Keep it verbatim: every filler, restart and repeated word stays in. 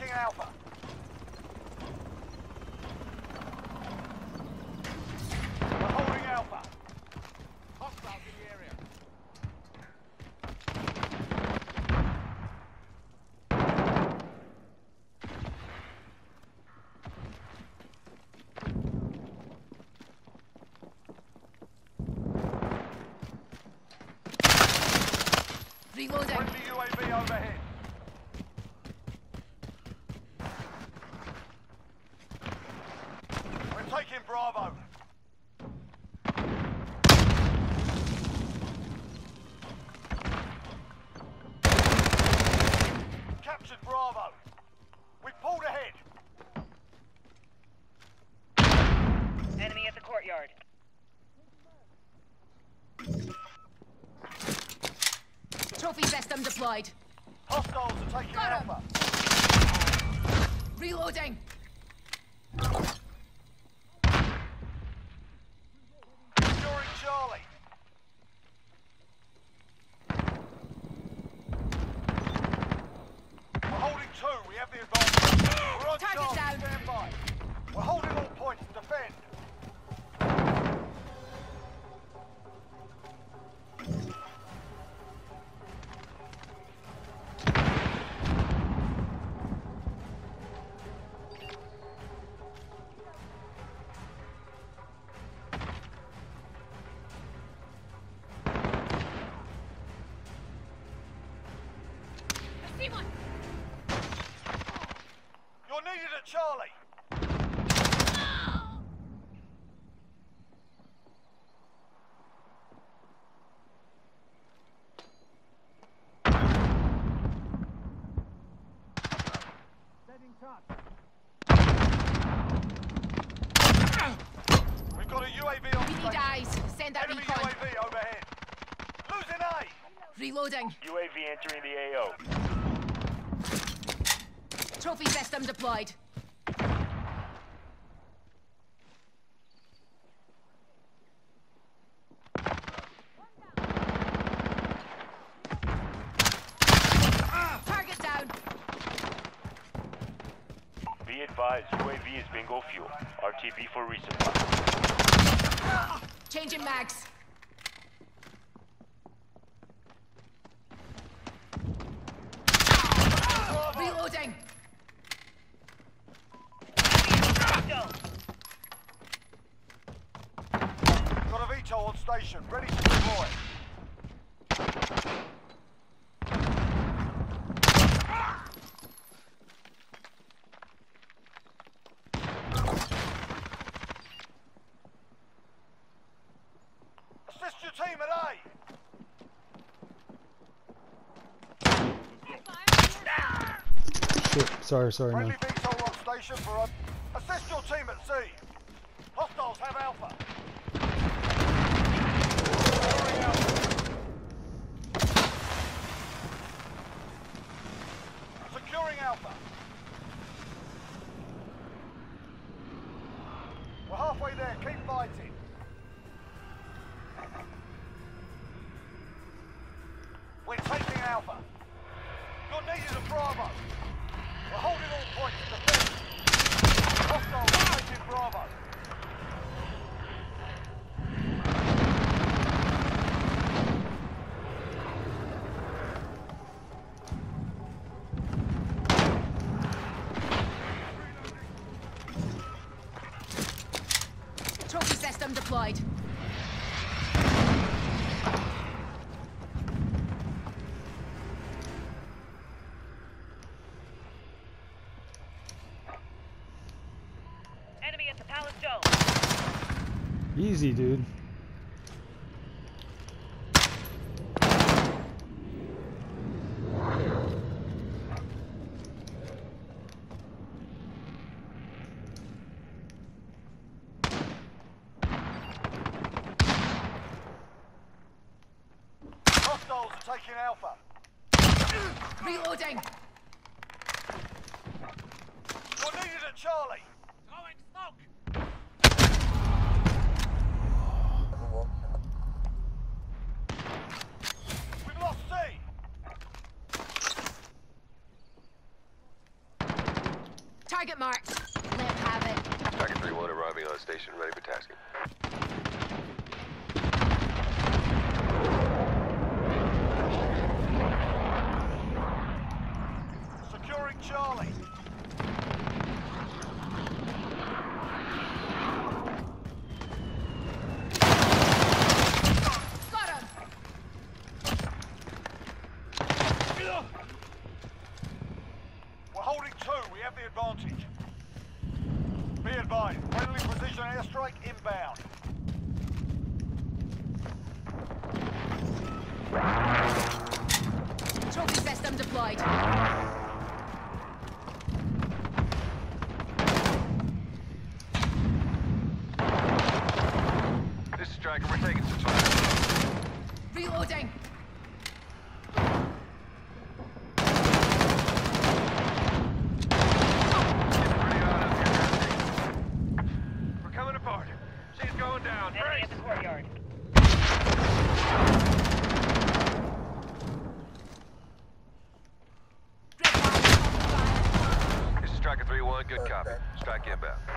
taking Alpha. We're holding Alpha. Hostiles in the area. Reloading. Friendly U A V overhead. We're taking Bravo. Captured Bravo. We pulled ahead. Enemy at the courtyard. Trophy system deployed. Hostiles are taking Got him. Alpha. Reloading. Securing Charlie. We're holding two. We have the advantage. We're on Target Charlie. down. Stand by. We're holding all points to defend. See one. You're needed at Charlie. Sending touch. We've got a U A V on We need station. eyes. Send that Enemy recon. U A V overhead. Losing A. Reloading. U A V entering the A O. Trophy system deployed. Target down. Be advised, U A V is bingo fuel. R T B for resupply. Changing mags. Reloading. Got a V TOL on station, ready to deploy. Assist your team at A. Shit, sorry, sorry, Friendly man. V TOL on station for us. Assist your team at C. Hostiles have Alpha. Securing Alpha. Securing Alpha. We're halfway there. Keep fighting. We're taking Alpha. You're needed at Bravo. We're holding all points to defend. Hostiles taking Bravo. Trophy system deployed. Enemy at the Palace Dome. Easy, dude. Hostiles are taking Alpha. Reloading. You're needed at Charlie. Throwing smoke. We've lost C. Target marked. Let him have it. Striker three one arriving on station, ready for tasking. Securing Charlie. Got him. We're holding two. We have the advantage. Be advised. Friendly precision airstrike inbound. Trophy system deployed. This is Striker, we're taking some fire. Reloading. Pretty hot out here. We're coming apart. She's going down. Enemy Brace! at the courtyard. Grip on. This is Striker three one, good copy. Strike inbound.